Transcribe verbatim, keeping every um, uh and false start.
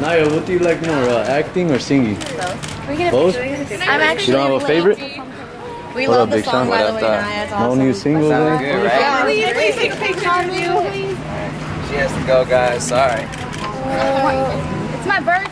Naya, what do you like more, uh, acting or singing? Both. Both? I'm actually. You don't have a favorite? We What love up, the Big song, Sean? by the way, Naya. It's No awesome. new singles, Sounds eh? good, right? Yeah, please, please take a picture of you. She has to go, guys. Sorry. It's my birthday.